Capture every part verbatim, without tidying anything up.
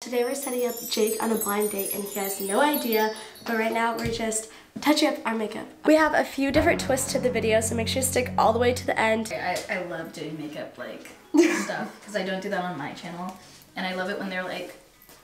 Today we're setting up Jake on a blind date and he has no idea, but right now we're just touching up our makeup. We have a few different twists to the video, so make sure to stick all the way to the end. I, I love doing makeup like stuff because I don't do that on my channel, and I love it when they're like...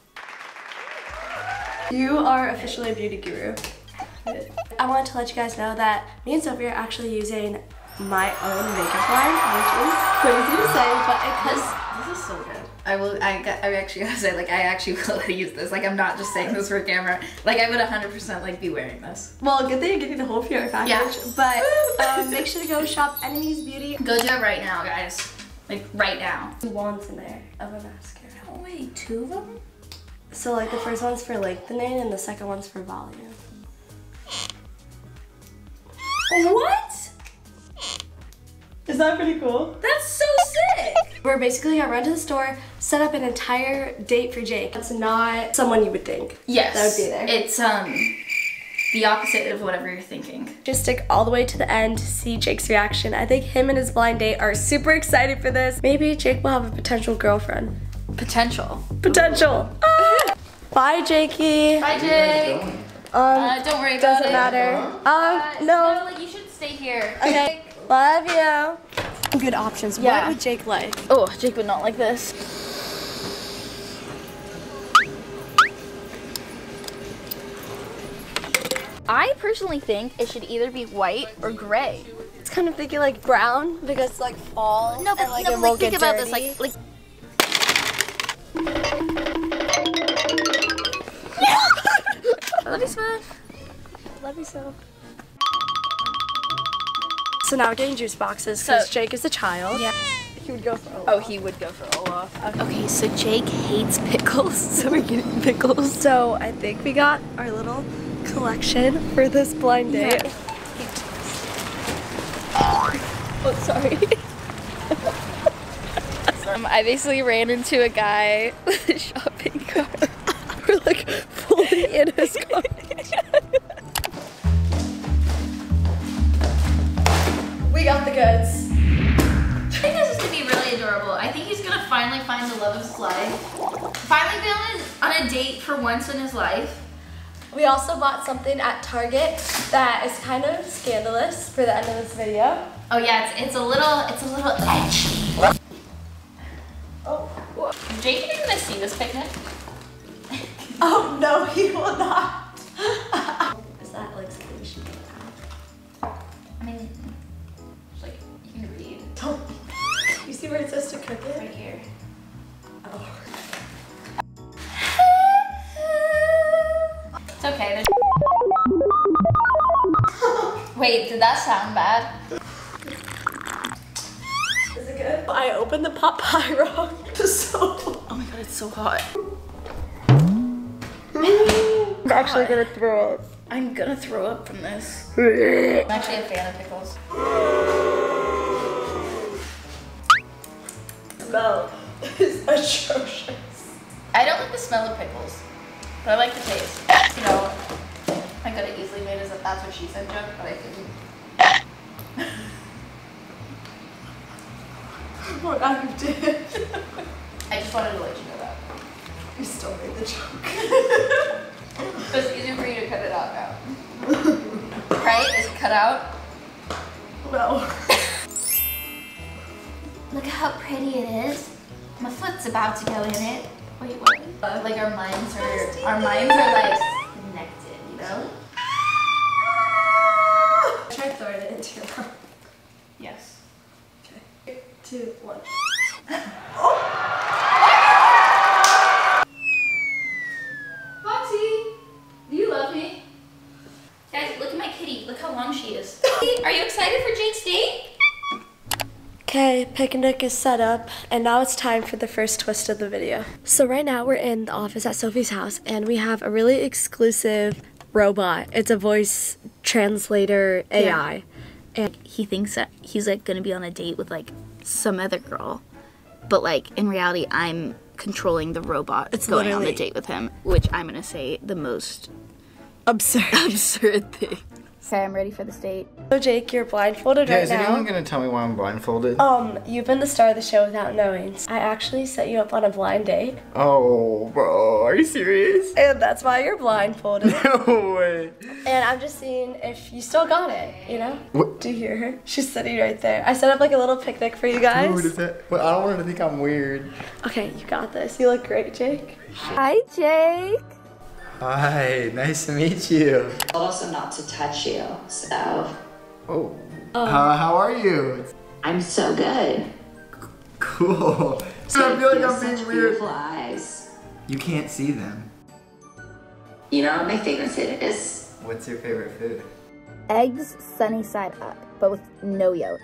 You are officially a beauty guru. I wanted to let you guys know that me and Sofie are actually using my own makeup line, which is crazy to say, but it this, this is so good. I will, I, got, I actually gotta say, like, I actually will use this. Like, I'm not just saying this for camera. Like, I would one hundred percent, like, be wearing this. Well, good thing you're getting the whole P R package. Yeah. But um, make sure to go shop Ennomys Beauty. Go do it right now, guys. Like, right now. Two wands in there of a mascara. Oh, wait, two of them? So, like, the first one's for lengthening and the second one's for volume. What? Is that pretty cool? That's so sick! We're basically gonna run to the store, set up an entire date for Jake. It's not someone you would think. Yes. That would be there. It's um the opposite of whatever you're thinking. Just stick all the way to the end to see Jake's reaction. I think him and his blind date are super excited for this. Maybe Jake will have a potential girlfriend. Potential. Potential. Ah! Bye, Jakey. Bye, Jake. Um, uh, don't worry about doesn't it. matter. Uh, Um, no. No, like, you should stay here. Okay. Love you. Good options. Yeah. What would Jake like? Oh, Jake would not like this. I personally think it should either be white or gray. It's kind of thinking like brown because it's like fall. No, but, and, like, no, it but won't like, think get about dirty. this, like, like. I love you, Smosh. Love you so. So now we're getting juice boxes because So- Jake is a child. Yeah. He would go for Olaf. Oh, he would go for Olaf. Okay. Okay, so Jake hates pickles, so we're getting pickles. So I think we got our little collection for this blind date. Yeah. Oh, sorry. um, I basically ran into a guy with a shopping cart. We're like fully in his car. We got the goods. I think this is gonna be really adorable. I think he's gonna finally find the love of his life. Finally be on a, on a date for once in his life. We also bought something at Target that is kind of scandalous for the end of this video. Oh yeah, it's, it's a little, it's a little edgy. Oh. Is Jake even gonna see this picnic? Oh no, he will not. Is that like something you should do? I mean, it's like, you can read. Don't. You see where it says to cook it? Right here. Oh. It's okay. There's Wait, did that sound bad? Is it good? I opened the pot pie wrong. So. Oh my god, it's so hot. I'm actually gonna throw up. I'm gonna throw up from this. I'm actually a fan of pickles. Smell is atrocious. I don't like the smell of pickles, but I like the taste. You know, I could have easily made a that's what she said joke, but I didn't. What I did. I just wanted to let you know that. You still made the joke. But it's easier for you to cut it out now. Right? Is it cut out? No. Look how pretty it is. My foot's about to go in it. Wait, what? Uh, like our minds are, our minds are like connected, you know? Try throwing it into your mouth. Yes. Okay. Three, two, one. Foxy, do you love me? Guys, look at my kitty. Look how long she is. Are you excited for Jake's date? Okay, picnic is set up, and now it's time for the first twist of the video. So right now we're in the office at Sofie's house, and we have a really exclusive robot. It's a voice translator A I. Yeah. And he thinks that he's like gonna be on a date with like some other girl, but like in reality I'm controlling the robot It's going on the literally- date with him, which I'm gonna say the most Absurd. absurd thing. Okay, I'm ready for this date. So Jake, you're blindfolded Yeah, right is now. anyone gonna tell me why I'm blindfolded? Um, you've been the star of the show without knowing. I actually set you up on a blind date. Oh, bro. you serious? And that's why you're blindfolded. No way. And I'm just seeing if you still got it, you know? What? Do you hear her? She's sitting right there. I set up like a little picnic for you guys. Dude, is that? Well, I don't want her to think I'm weird. Okay, you got this. You look great, Jake. Hi, Jake. Hi, nice to meet you. Also not to touch you, so. Oh. Um, uh, how are you? I'm so good. Cool. So I feel like you have I'm being such weird. beautiful eyes. You can't see them. You know what my favorite food is? What's your favorite food? Eggs sunny side up, but with no yolk.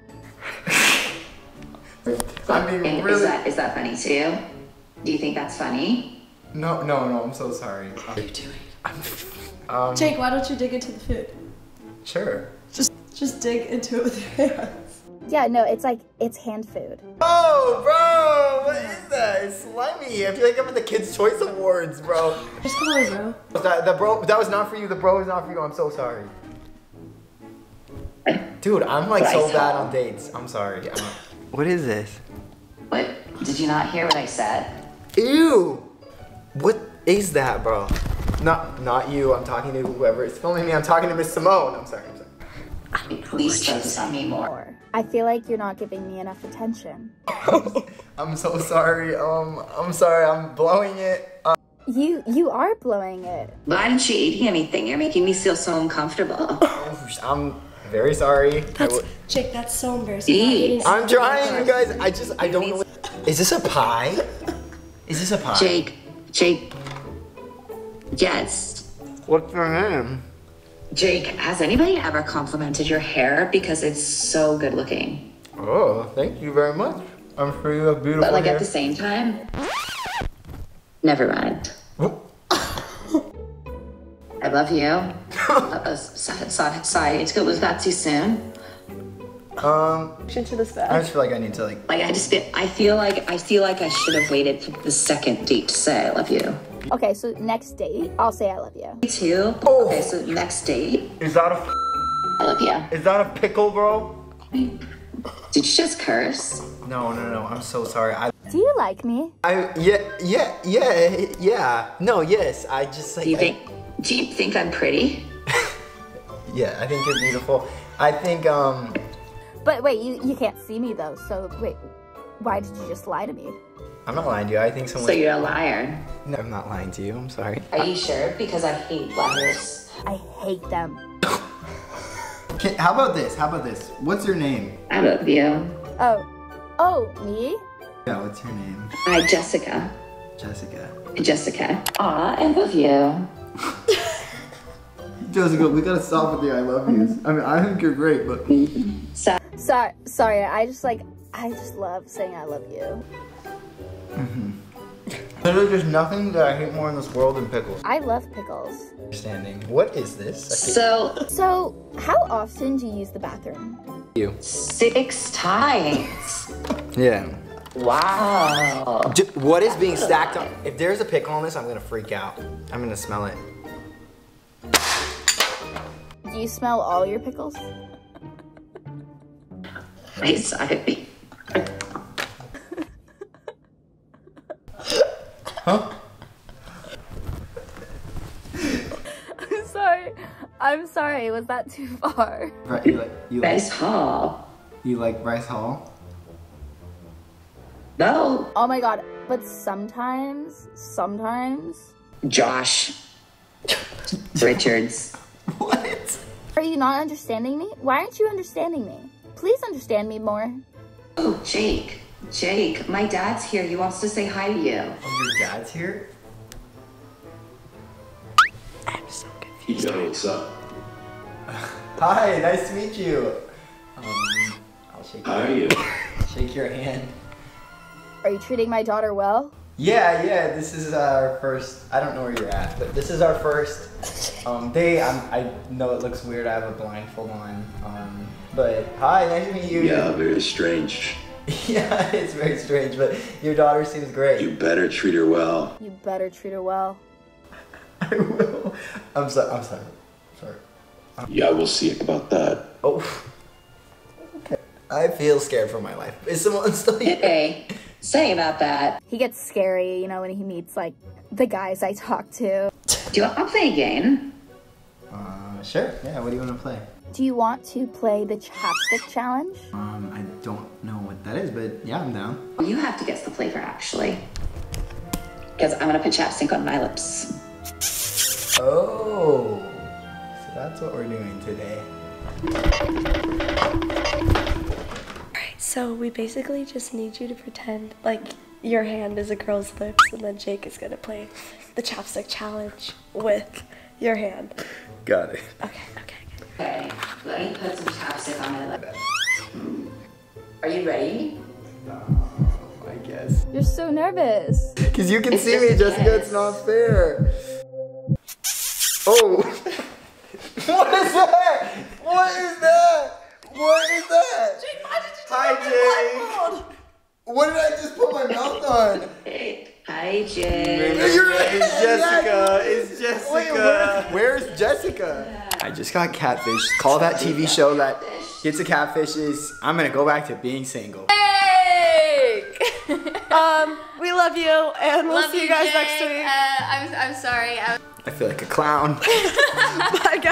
I mean, And really? Is that, is that funny too? Do you think that's funny? No, no, no. I'm so sorry. What are you doing? I'm. Um, Jake, why don't you dig into the food? Sure. Just, just dig into it with your hands. Yeah, no, it's like, it's hand food. Oh, bro! What is that? It's slimy. I feel like I'm in the Kids' Choice Awards, bro. Just call her, bro. That, the bro, that was not for you. The bro is not for you. I'm so sorry. Dude, I'm like so bad on dates. I'm sorry. I'm not... What is this? What? Did you not hear what I said? Ew! What is that, bro? Not, not you. I'm talking to whoever is filming me. I'm talking to Miss Symonne. I'm sorry. I'm sorry. Please focus on me more. I feel like you're not giving me enough attention. I'm so sorry. Um, I'm sorry. I'm blowing it. Uh, You, you are blowing it. Why aren't you eating anything? You're making me feel so uncomfortable. I'm very sorry. That's, Jake, that's so embarrassing. Not Eat. eating I'm something trying, like you that. guys. I just, I don't know. What, is this a pie? Is this a pie? Jake, Jake. Yes. What's your name? Jake, has anybody ever complimented your hair? Because it's so good looking. Oh, thank you very much. I'm sure you have beautiful But like hair. at the same time, never mind. I love you. uh, sorry, sorry, sorry, to go, was that too soon? Um, Into this I bag. just feel like I need to like. Like I just feel, I feel like I feel like I should have waited for the second date to say I love you. Okay, so next date, I'll say I love you. Me too. Oh. Okay, so next date, Is that a? I love you. Is that a pickle, bro? Did you just curse? No, no, no. I'm so sorry. I, Do you like me? I, yeah, yeah, yeah, yeah. No, yes. I just like. Do you I- think? Do you think I'm pretty? yeah, I think you're beautiful. I think um. But wait, you, you can't see me though, so wait, why did you just lie to me? I'm not lying to you. I think someone. So you're a liar. No, I'm not lying to you. I'm sorry. Are you sure? Because I hate liars. I hate them. Okay, how about this? How about this? What's your name? I love you. Oh, oh, me? Yeah, what's your name? Hi, Jessica. Jessica. Jessica. Aw, I love you. Jessica, we gotta stop with the I love yous. I mean, I think you're great, but. So, Sorry, sorry, I just like, I just love saying I love you. Literally, there's nothing that I hate more in this world than pickles. I love pickles. Understanding. What is this? I so So, how often do you use the bathroom? hate you. six times. Yeah. Wow. J- What is being stacked on? If there's a pickle on this, I'm gonna freak out. I'm gonna smell it. Do you smell all your pickles? Wait, sorry. Huh? I'm sorry. I'm sorry. Was that too far? Right, you like you like Nice haul. you like Rice Hall? No. Oh my god. But sometimes, sometimes. Josh. Richards. What? Are you not understanding me? Why aren't you understanding me? Please understand me more. Oh, Jake. Jake, my dad's here. He wants to say hi to you. Oh, your dad's here? I'm so confused. Yo, what's up? Hi, nice to meet you. Um, I'll shake How your, are you? shake your hand. Are you treating my daughter well? Yeah, yeah, this is our first, I don't know where you're at, but this is our first um, day. I'm, I know it looks weird, I have a blindfold on. Um, but hi, nice to meet you. Yeah, very strange. Yeah, it's very strange, but your daughter seems great. You better treat her well. You better treat her well. I will. I'm sorry, I'm sorry. Sorry. Yeah, we'll see about that. Oh. Okay. I feel scared for my life. Is someone still here? Hey, say about that. He gets scary, you know, when he meets like the guys I talk to. Do you want to play a game? Uh, sure. Yeah, what do you want to play? Do you want to play the chapstick challenge? Um, I don't know what that is, but yeah, I'm down. You have to guess the flavor, actually. Because I'm going to put chapstick on my lips. Oh, so that's what we're doing today. Alright, so we basically just need you to pretend like your hand is a girl's lips, and then Jake is gonna play the chapstick challenge with your hand. Got it. Okay, okay, Okay, let me put some chapstick on my lips. Are you ready? Uh, I guess. You're so nervous. Because you can It's see just me, a Jessica, kiss. it's not fair. Oh! What is that? What is that? What is that? Jake, why did you do Hi, that with Jake. What did I just put my mouth on? Hey, hi, Jay. You're right. It's Jessica. It's Jessica. Wait, where, where's Jessica? I just got catfish. Call that T V show that gets the catfishes. I'm gonna go back to being single. Um, we love you, and we'll Love see you you, guys Jake. next week. Uh, I'm, I'm sorry. I I feel like a clown. Bye,